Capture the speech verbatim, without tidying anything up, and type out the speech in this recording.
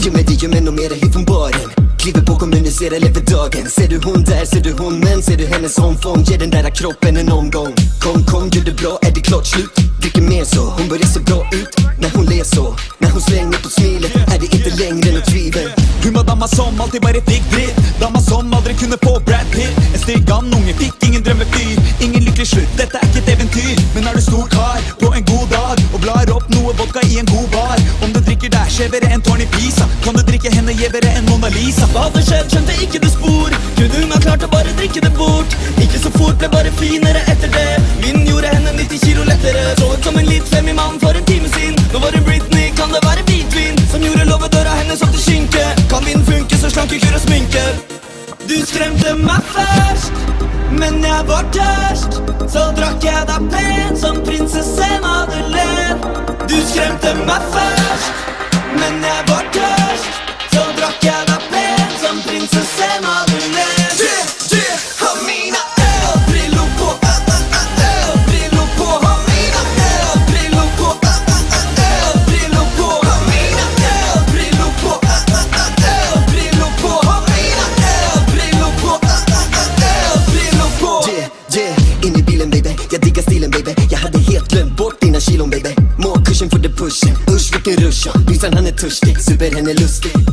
Gör mig det, gör mig nog mera hit från baren. Kliver på, kommunicerar, lever dagen. Ser du hon där, ser du hon, men ser du hennes omfång. Ge den där kroppen en omgång. Kom, kom, gör det bra, är det klart slut. Dricker mer så, hon börjar se bra ut. När hon ler så, när hon slänger på smilet, är det inte längre något tvivel. Hun var dama som alltid bare fikk dritt. Dama som aldri kunne få Brad Pitt. En styggam unge fikk ingen drømmefyr. Ingen lykkelig slutt, dette er ikke et eventyr. Men er du stor kar på en god dag og blar opp noe vodka i en god bar. Om du drikker der skjevere enn tårn i Pisa, kan du drikke henne gjevere enn Mona Lisa. Hva hadde skjedd, skjønte ikke du spor. Kunne hun ha klart å bare drikke det bort. Ikke så fort, ble bare finere etter det. Vind gjorde henne nitti kilo lettere. Så ut som en litt femi mann for en time siden. Nå var det Britney, kan det være hvitvin som gjorde låvedøra hennes opp til skynke. Kan vind funke, så slanke kur og sminke. Du skremte meg først, men jeg var tørst. Så drakk jeg deg pen som prinsesse Madeleine. Du skremte meg først, men jeg var tørst. Så drakk jeg deg pen som prinsesse Madeleine. Yeah, yeah, har mina øl-briller på. Øl-briller på, har mina øl-briller på. Øl-briller på, har mina øl-briller på. Øl-briller på, har mina øl-briller på. Øl-briller på. Yeah, yeah, in i bilen baby, jag diggar stilen baby. Jag hade helt glömt bort dina kilon baby. Må kursen för det pushen, usch vilken rush. Bysan han är törstig, super henne lustig.